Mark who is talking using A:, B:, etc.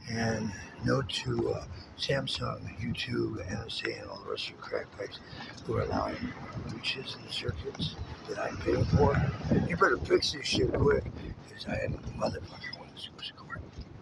A: And note to Samsung, YouTube, NSA, and all the rest of the crack pipes who are allowing breaches in the circuits that I'm paying for. You better fix this shit quick, because I am a motherfucker when this goes